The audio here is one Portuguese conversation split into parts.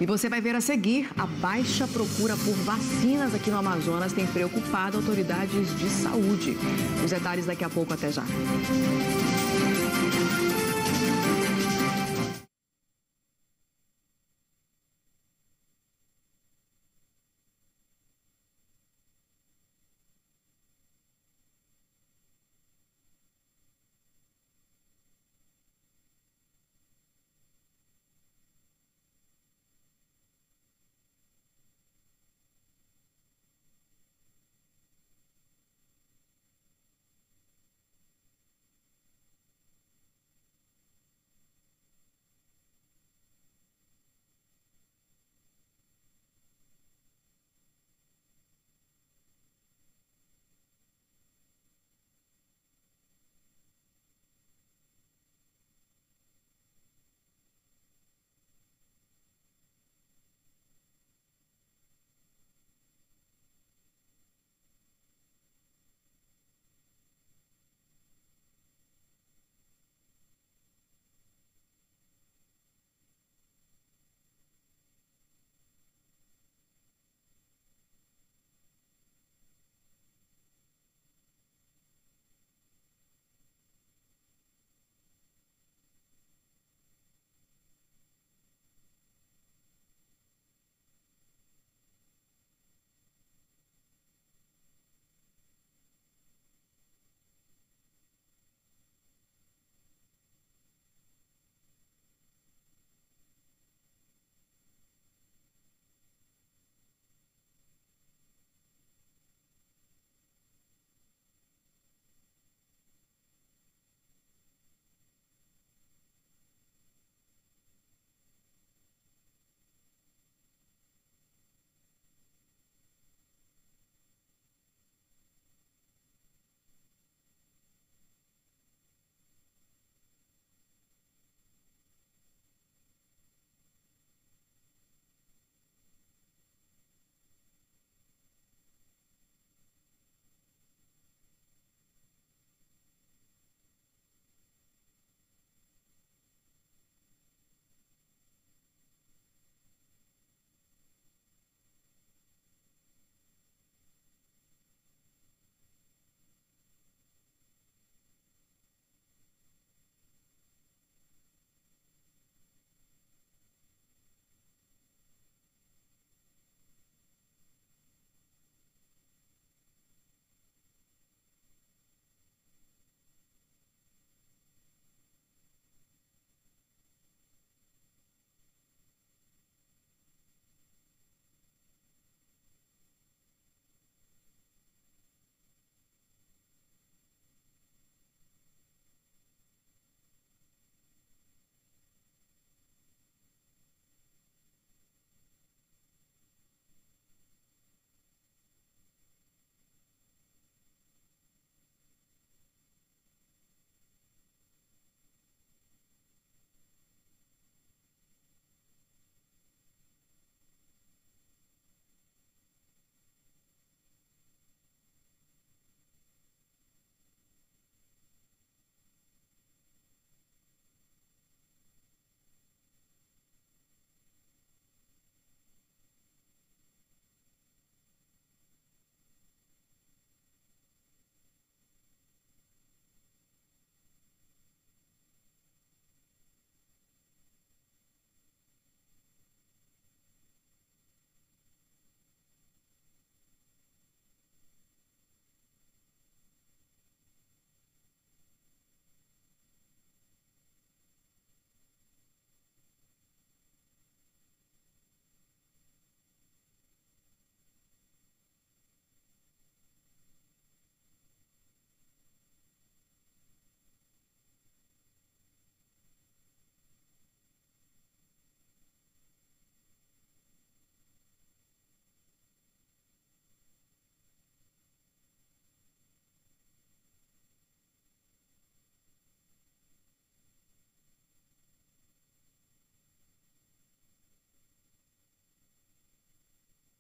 E você vai ver a seguir, a baixa procura por vacinas aqui no Amazonas tem preocupado autoridades de saúde. Os detalhes daqui a pouco, até já.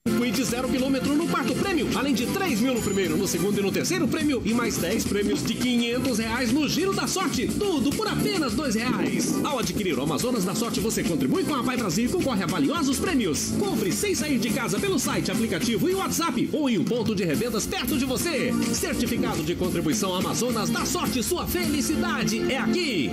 Quid 0 km no quarto prêmio, além de 3 mil no primeiro, no segundo e no terceiro prêmio e mais 10 prêmios de R$500 no Giro da Sorte. Tudo por apenas R$2. Ao adquirir o Amazonas da Sorte, você contribui com a Pai Brasil e concorre a valiosos prêmios. Compre sem sair de casa pelo site, aplicativo e WhatsApp ou em um ponto de revendas perto de você. Certificado de contribuição Amazonas da Sorte, sua felicidade é aqui.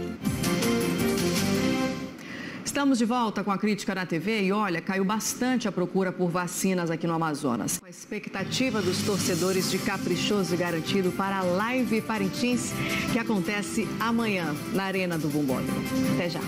Estamos de volta com a Crítica na TV e olha, caiu bastante a procura por vacinas aqui no Amazonas. Com a expectativa dos torcedores de Caprichoso e Garantido para a Live Parintins, que acontece amanhã na Arena do Bumbódromo. Até já.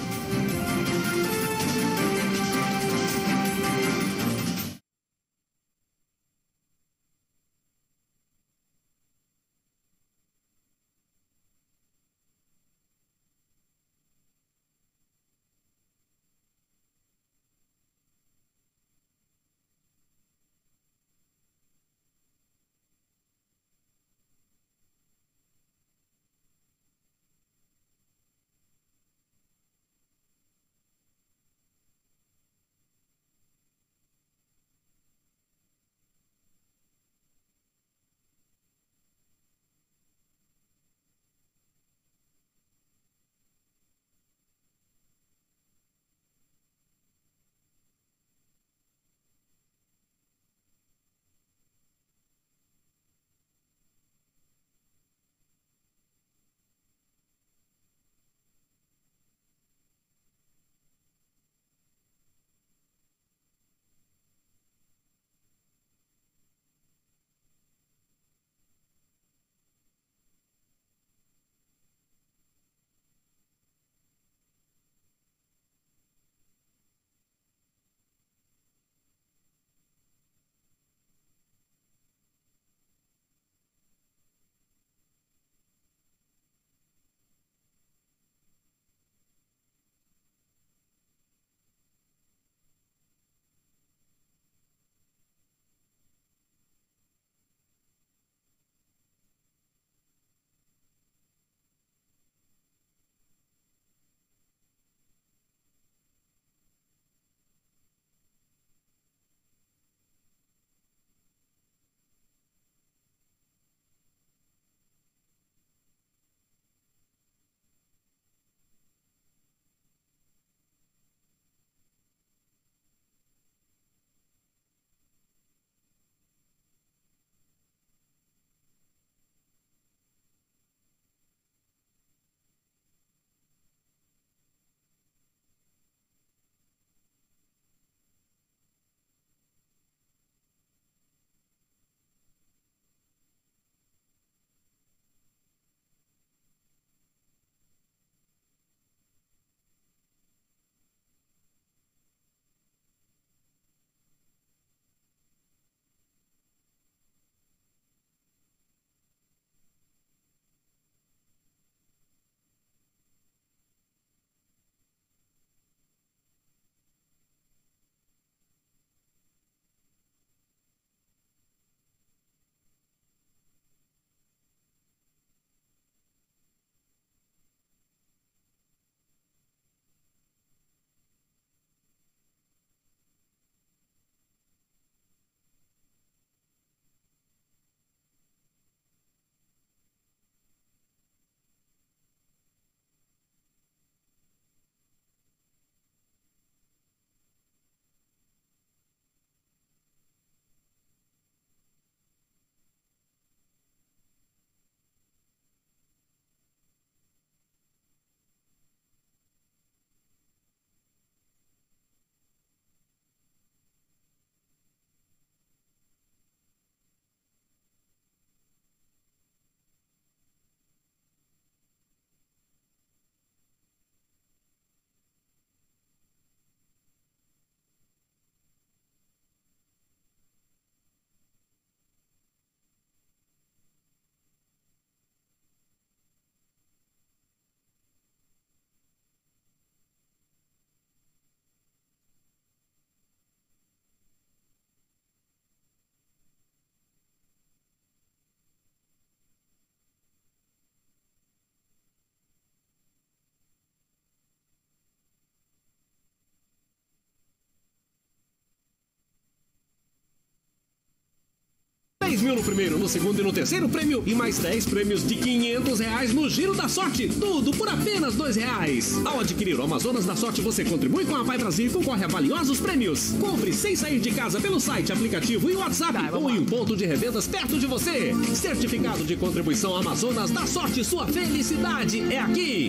no primeiro, no segundo e no terceiro prêmio e mais 10 prêmios de R$500 no Giro da Sorte. Tudo por apenas R$2. Ao adquirir o Amazonas da Sorte, você contribui com a Vai Brasil e concorre a valiosos prêmios. Compre sem sair de casa pelo site, aplicativo e WhatsApp ou em um ponto de revendas perto de você. Certificado de contribuição Amazonas da Sorte, sua felicidade é aqui.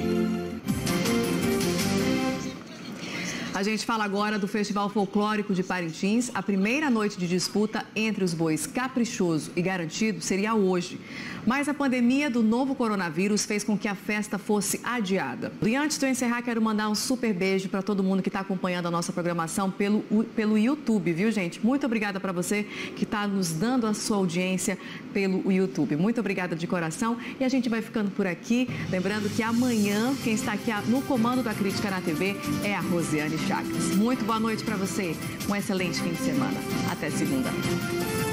A gente fala agora do Festival Folclórico de Parintins. A primeira noite de disputa entre os bois Caprichoso e Garantido seria hoje. Mas a pandemia do novo coronavírus fez com que a festa fosse adiada. E antes de eu encerrar, quero mandar um super beijo para todo mundo que está acompanhando a nossa programação pelo YouTube, viu, gente? Muito obrigada para você que está nos dando a sua audiência pelo YouTube. Muito obrigada de coração. E a gente vai ficando por aqui. Lembrando que amanhã, quem está aqui no comando da Crítica na TV é a Rosiane Chagas. Muito boa noite para você. Um excelente fim de semana. Até segunda.